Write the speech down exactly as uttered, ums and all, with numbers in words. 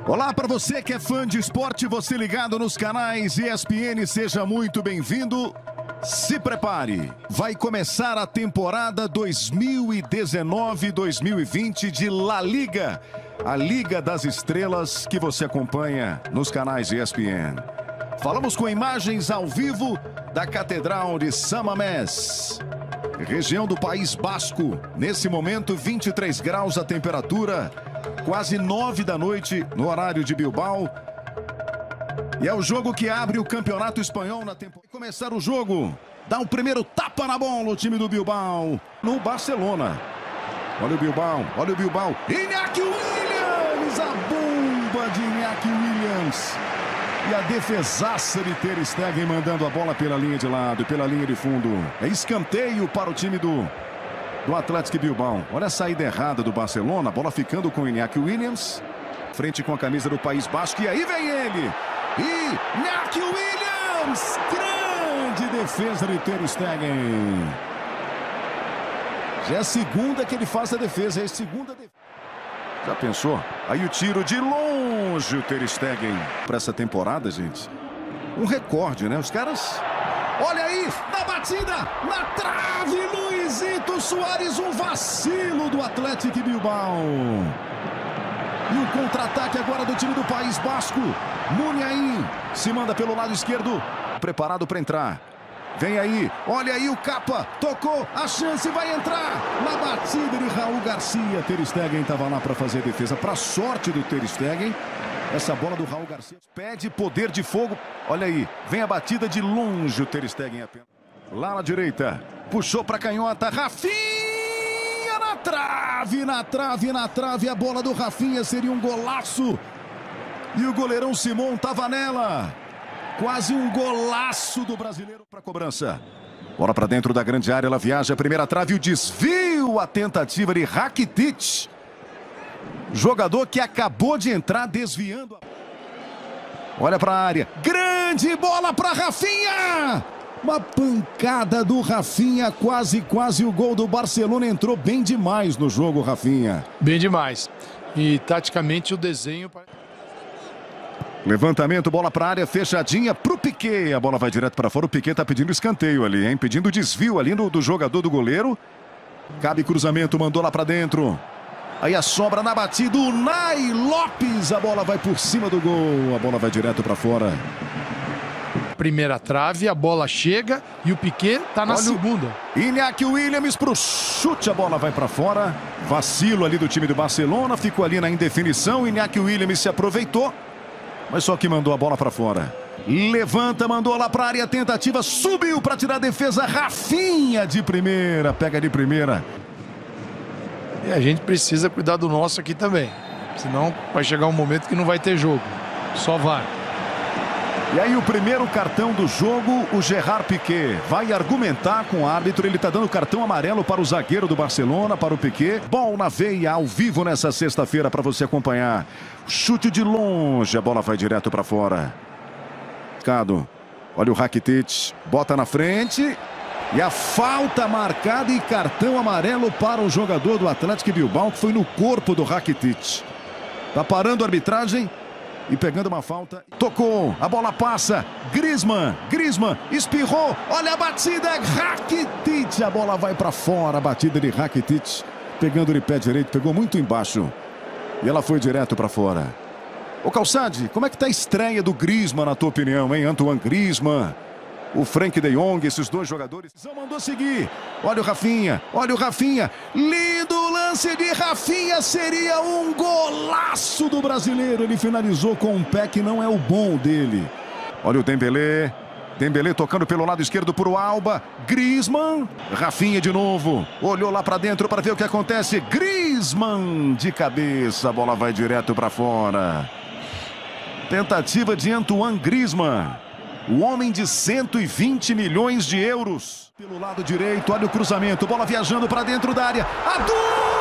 Olá para você que é fã de esporte, você ligado nos canais E S P N, seja muito bem-vindo. Se prepare, vai começar a temporada dois mil e dezenove dois mil e vinte de La Liga, a Liga das Estrelas que você acompanha nos canais E S P N. Falamos com imagens ao vivo da Catedral de San Mamés, região do País Basco. Nesse momento, vinte e três graus a temperatura, quase nove da noite no horário de Bilbao. E é o jogo que abre o campeonato espanhol na temporada. Vai começar o jogo, dá o primeiro tapa na bola o time do Bilbao no Barcelona. Olha o Bilbao, olha o Bilbao. Iñaki Williams, a bomba de Iñaki Williams. E a defesaça de Ter Stegen mandando a bola pela linha de lado, pela linha de fundo. É escanteio para o time do, do Atlético Bilbao. Olha a saída errada do Barcelona, a bola ficando com o Iñaki Williams. Frente com a camisa do País Basco, e aí vem ele. Iñaki Williams, grande defesa de Ter Stegen. Já é a segunda que ele faz a defesa, é a segunda defesa. Já pensou? Aí o tiro de longe, o Ter Stegen. Para essa temporada, gente, um recorde, né? Os caras... Olha aí, na batida, na trave, Luizito Soares, um vacilo do Atlético Bilbao. E o contra-ataque agora do time do País Basco. Muniain se manda pelo lado esquerdo, preparado para entrar. Vem aí, olha aí o Capa, tocou, a chance vai entrar. Na batida de Raul Garcia, Ter Stegen estava lá para fazer a defesa. Para sorte do Ter Stegen, essa bola do Raul Garcia pede poder de fogo. Olha aí, vem a batida de longe, o Ter Stegen apenas. Lá na direita, puxou para canhota, Rafinha na trave, na trave, na trave. A bola do Rafinha seria um golaço. E o goleirão Simon estava nela. Quase um golaço do brasileiro para a cobrança. Bola para dentro da grande área, ela viaja, a primeira trave, o desvio, a tentativa de Rakitic. Jogador que acabou de entrar desviando. Olha para a área, grande bola para Rafinha. Uma pancada do Rafinha, quase, quase o gol do Barcelona. Entrou bem demais no jogo, Rafinha. Bem demais. E taticamente o desenho... Levantamento, bola para a área, fechadinha para o Piquet. A bola vai direto para fora, o Piquet está pedindo escanteio ali, hein? Pedindo desvio ali do, do jogador do goleiro. Cabe cruzamento, mandou lá para dentro. Aí a sobra na batida, o Nai Lopes. A bola vai por cima do gol, a bola vai direto para fora. Primeira trave, a bola chega e o Piquet está na Olha segunda. Iñaki Williams para o chute, a bola vai para fora. Vacilo ali do time do Barcelona, ficou ali na indefinição. Iñaki Williams se aproveitou, mas só que mandou a bola para fora. Levanta, mandou lá para a área, tentativa, subiu para tirar a defesa. Rafinha de primeira, pega de primeira. E a gente precisa cuidar do nosso aqui também. Senão vai chegar um momento que não vai ter jogo. Só vai. E aí o primeiro cartão do jogo, o Gerard Piqué vai argumentar com o árbitro. Ele está dando cartão amarelo para o zagueiro do Barcelona, para o Piqué. Bola na veia, ao vivo nessa sexta-feira para você acompanhar. Chute de longe, a bola vai direto para fora. Cado, olha o Rakitic, bota na frente. E a falta marcada e cartão amarelo para o jogador do Atlético Bilbao, que foi no corpo do Rakitic. Tá parando a arbitragem e pegando uma falta. Tocou, a bola passa. Griezmann, Griezmann, espirrou. Olha a batida, Rakitic. A bola vai para fora, a batida de Rakitic. Pegando de pé direito, pegou muito embaixo. E ela foi direto para fora. Ô Calçade, como é que tá a estreia do Griezmann, na tua opinião, hein? Antoine Griezmann, o Frank de Jong, esses dois jogadores. Mandou seguir. Olha o Rafinha, olha o Rafinha. Lindo lance de Rafinha, seria um golaço do brasileiro. Ele finalizou com um pé que não é o bom dele. Olha o Dembélé. Dembélé tocando pelo lado esquerdo para o Alba. Griezmann. Rafinha de novo. Olhou lá para dentro para ver o que acontece. Griezmann de cabeça. A bola vai direto para fora. Tentativa de Antoine Griezmann. O homem de cento e vinte milhões de euros. Pelo lado direito, olha o cruzamento. Bola viajando para dentro da área. Adu!